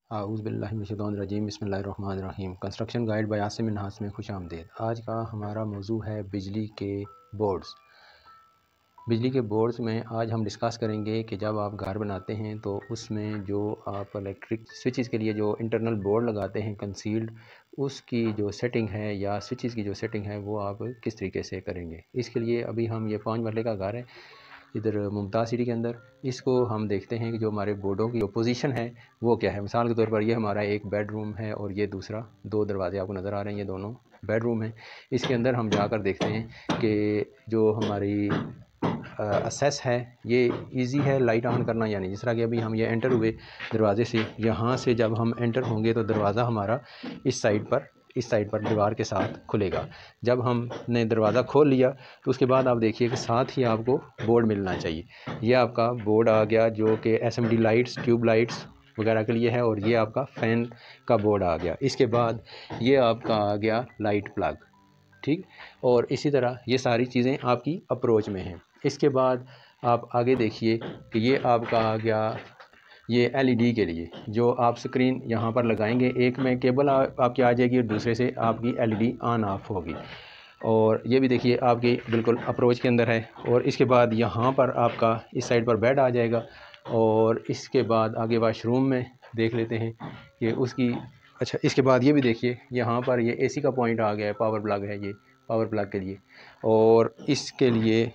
आऊज़ुबिल्लाहिमिनश्शैतानिर्रजीम बिस्मिल्लाहिर्रहमानिर्रहीम। Construction guide by Asim Minhas में खुश आमदीद। आज का हमारा मौजू है बिजली के बोर्ड्स। बिजली के बोर्ड्स में आज हम डिस्कस करेंगे कि जब आप घर बनाते हैं तो उसमें जो आप इलेक्ट्रिक स्विचेस के लिए जो इंटरनल बोर्ड लगाते हैं कंसील्ड, उसकी जो सेटिंग है या स्विचेस की जो सेटिंग है वो आप किस तरीके से करेंगे। इसके लिए अभी हम ये 5 मरले का घर है इधर मुमताज़ सिटी के अंदर, इसको हम देखते हैं कि जो हमारे बोर्डों की जो पोजीशन है वो क्या है। मिसाल के तौर पर ये हमारा एक बेडरूम है और ये दूसरा, 2 दरवाजे आपको नज़र आ रहे हैं, ये दोनों बेडरूम हैं। इसके अंदर हम जाकर देखते हैं कि जो हमारी असेस है ये इजी है लाइट ऑन करना या नहीं। जिस तरह कि अभी हम ये एंटर हुए दरवाजे से, यहाँ से जब हम एंटर होंगे तो दरवाज़ा हमारा इस साइड पर दीवार के साथ खुलेगा। जब हमने दरवाज़ा खोल लिया तो उसके बाद आप देखिए कि साथ ही आपको बोर्ड मिलना चाहिए। ये आपका बोर्ड आ गया जो कि एसएमडी लाइट्स, ट्यूब लाइट्स वगैरह के लिए है, और ये आपका फ़ैन का बोर्ड आ गया। इसके बाद ये आपका आ गया लाइट प्लग, ठीक। और इसी तरह ये सारी चीज़ें आपकी अप्रोच में हैं। इसके बाद आप आगे देखिए कि ये आपका आ गया ये एलईडी के लिए जो आप स्क्रीन यहाँ पर लगाएंगे, एक में केबल आपकी आ जाएगी और दूसरे से आपकी एलईडी ऑन ऑफ होगी। और ये भी देखिए आपकी बिल्कुल अप्रोच के अंदर है। और इसके बाद यहाँ पर आपका इस साइड पर बेड आ जाएगा। और इसके बाद आगे वाशरूम में देख लेते हैं कि उसकी, अच्छा इसके बाद ये भी देखिए यहाँ पर ये एसी का पॉइंट आ गया है, पावर प्लग है ये पावर प्लग के लिए। और इसके लिए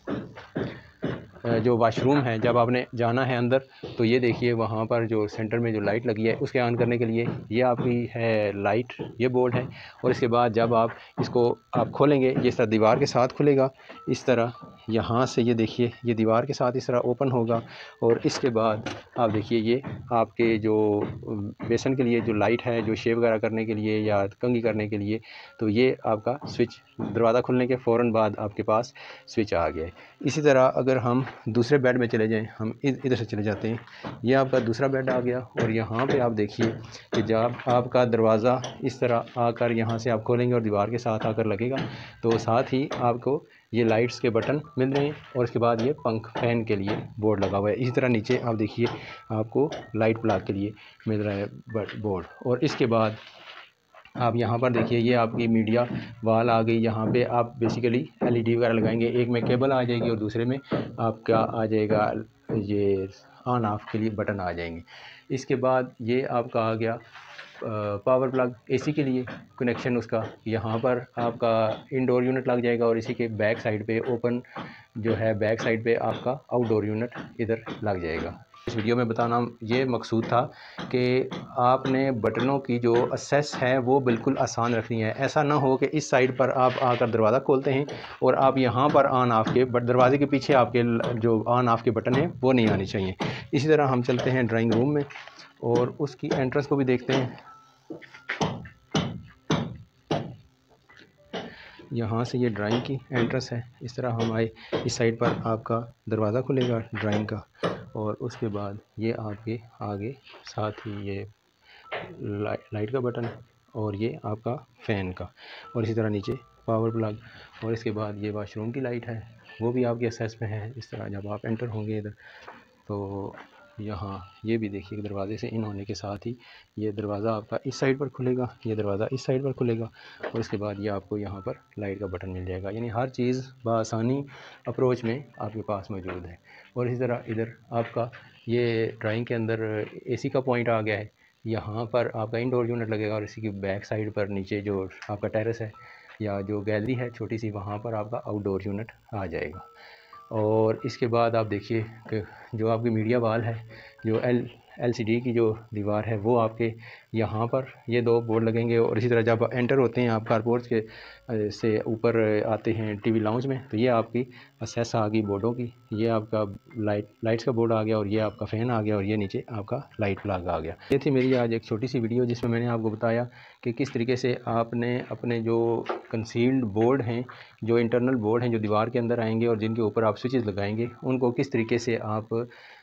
जो वाशरूम है, जब आपने जाना है अंदर तो ये देखिए वहाँ पर जो सेंटर में जो लाइट लगी है उसके ऑन करने के लिए ये आपकी है लाइट, ये बोर्ड है। और इसके बाद जब आप इसको आप खोलेंगे, जिस तरह दीवार के साथ खुलेगा, इस तरह यहाँ से ये देखिए ये दीवार के साथ इस तरह ओपन होगा। और इसके बाद आप देखिए ये आपके जो बेसन के लिए जो लाइट है, जो शेव वगैरह करने के लिए या कंघी करने के लिए, तो ये आपका स्विच दरवाज़ा खुलने के फ़ौरन बाद आपके पास स्विच आ गया है। इसी तरह अगर हम दूसरे बेड में चले जाएं, हम इधर से चले जाते हैं, ये आपका दूसरा बेड आ गया। और यहाँ पे आप देखिए कि जब आपका दरवाज़ा इस तरह आकर यहाँ से आप खोलेंगे और दीवार के साथ आकर लगेगा तो साथ ही आपको ये लाइट्स के बटन मिल रहे हैं। और इसके बाद ये पंख फैन के लिए बोर्ड लगा हुआ है। इसी तरह नीचे आप देखिए आपको लाइट प्लग के लिए मिल रहा है बोर्ड। और इसके बाद आप यहाँ पर देखिए ये आपकी मीडिया वाल आ गई। यहाँ पे आप बेसिकली एलईडी वगैरह लगाएंगे, एक में केबल आ जाएगी और दूसरे में आपका आ जाएगा ये ऑन ऑफ के लिए बटन आ जाएंगे। इसके बाद ये आपका आ गया पावर प्लग एसी के लिए कनेक्शन उसका, यहाँ पर आपका इंडोर यूनिट लग जाएगा। और इसी के बैक साइड पे ओपन जो है, बैक साइड पे आपका आउटडोर यूनिट इधर लग जाएगा। इस वीडियो में बताना ये मकसूद था कि आपने बटनों की जो एक्सेस है वो बिल्कुल आसान रखनी है। ऐसा ना हो कि इस साइड पर आप आकर दरवाज़ा खोलते हैं और आप यहाँ पर ऑन ऑफ के दरवाजे के पीछे आपके जो ऑन ऑफ के बटन हैं वो नहीं आने चाहिए। इसी तरह हम चलते हैं ड्राइंग रूम में और उसकी एंट्रेंस को भी देखते हैं। यहाँ से ये ड्राइंग की एंट्रेंस है। इस तरह हम आए, इस साइड पर आपका दरवाज़ा खुलेगा ड्राइंग का। और उसके बाद ये आपके आगे साथ ही ये लाइट का बटन और ये आपका फ़ैन का, और इसी तरह नीचे पावर प्लग। और इसके बाद ये वाशरूम की लाइट है, वो भी आपके एक्सेस में है। इस तरह जब आप एंटर होंगे इधर तो यहाँ ये भी देखिए दरवाज़े से इन होने के साथ ही ये दरवाज़ा आपका इस साइड पर खुलेगा, ये दरवाज़ा इस साइड पर खुलेगा। और इसके बाद ये आपको यहाँ पर लाइट का बटन मिल जाएगा। यानी हर चीज़ बआसानी अप्रोच में आपके पास मौजूद है। और इसी तरह इधर आपका ये ड्राइंग के अंदर एसी का पॉइंट आ गया है। यहाँ पर आपका इंडोर यूनिट लगेगा और इसी की बैक साइड पर नीचे जो आपका टेरेस है या जो गैलरी है छोटी सी, वहाँ पर आपका आउटडोर यूनिट आ जाएगा। और इसके बाद आप देखिए कि जो आपकी मीडिया वाल है, जो एलसीडी की जो दीवार है, वो आपके यहाँ पर ये 2 बोर्ड लगेंगे। और इसी तरह जब एंटर होते हैं आप कारपोर्ट के से ऊपर आते हैं टीवी लाउंज में, तो ये आपकी एक्सेस आ गई बोर्डों की। ये आपका लाइट्स का बोर्ड आ गया और ये आपका फ़ैन आ गया और ये नीचे आपका लाइट प्लग आ गया। ये थी मेरी आज एक छोटी सी वीडियो जिसमें मैंने आपको बताया कि किस तरीके से आपने अपने जो कंसील्ड बोर्ड हैं, जो इंटरनल बोर्ड हैं जो दीवार के अंदर आएंगे और जिनके ऊपर आप स्विचेस लगाएंगे, उनको किस तरीके से आप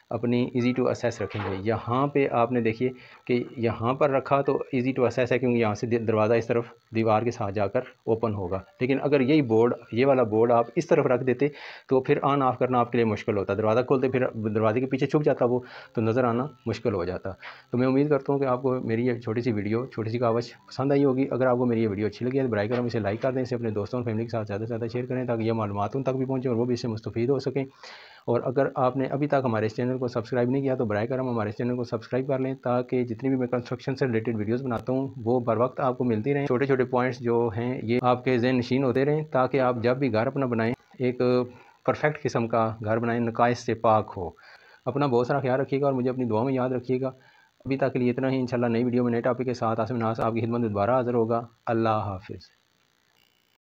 अपनी इजी टू असेस रखेंगे। यहाँ पे आपने देखिए कि यहाँ पर रखा तो इजी टू असेस है, क्योंकि यहाँ से दरवाज़ा इस तरफ दीवार के साथ जाकर ओपन होगा। लेकिन अगर यही बोर्ड, ये वाला बोर्ड आप इस तरफ रख देते तो फिर ऑन ऑफ करना आपके लिए मुश्किल होता। दरवाज़ा खोलते फिर दरवाजे के पीछे छुप जाता वो, तो नज़र आना मुश्किल हो जाता। तो मैं उम्मीद करता हूँ कि आपको मेरी ये छोटी सी वीडियो, छोटी सी कावश पसंद आई होगी। अगर आपको मेरी ये वीडियो अच्छी लगी है तो बराए करम इसे लाइक कर दें, इसे अपने दोस्तों और फैमिली के साथ ज़्यादा से ज़्यादा शेयर करें, ताकि ये मालूमात उन तक भी पहुँचे और वो भी इससे मुस्तफ़ीद हो सकें। और अगर आपने अभी तक हमारे इस चैनल को सब्सक्राइब नहीं किया तो बराए करम हमारे इस चैनल को सब्सक्राइब कर लें, ताकि जितनी भी मैं कंस्ट्रक्शन से रिलेटेड वीडियोस बनाता हूँ वो बर वक्त आपको मिलती रहें। छोटे छोटे पॉइंट्स जो हैं ये आपके ज़हन नशीन होते रहें, ताकि आप जब भी घर अपना बनाएं एक परफेक्ट किस्म का घर बनाएं, नकाइश से पाक हो। अपना बहुत सारा ख्याल रखिएगा और मुझे अपनी दुआ में याद रखिएगा। अभी तक के लिए इतना ही। इंशाल्लाह नई वीडियो में नए टॉपिक के साथ आसिम नास आपकी खिदमत में दोबारा हाज़िर होगा। अल्लाह हाफिज़।